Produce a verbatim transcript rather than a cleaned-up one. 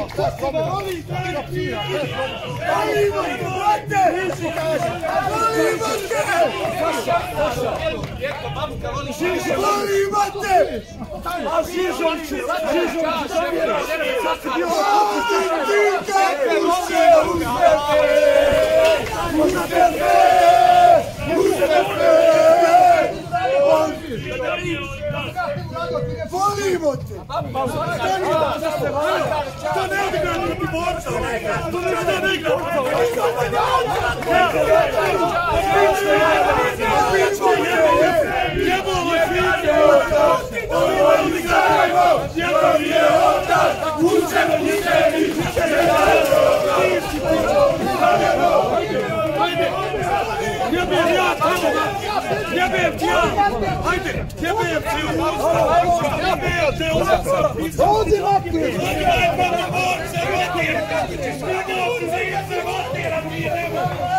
Volimo te! To ne odigra protiv borca! To ne odigra protiv Jebolo je sviđe! Ovo odigrajmo! Jebolo je otak! Učemo njitevi! Jebem ja tamo! Jebem ti ja! Hajde! Jebem ti u usta! Jebem te u usta! Ovdje vakir! Ovdje vakir! Ovdje vakir! Ovdje vakir!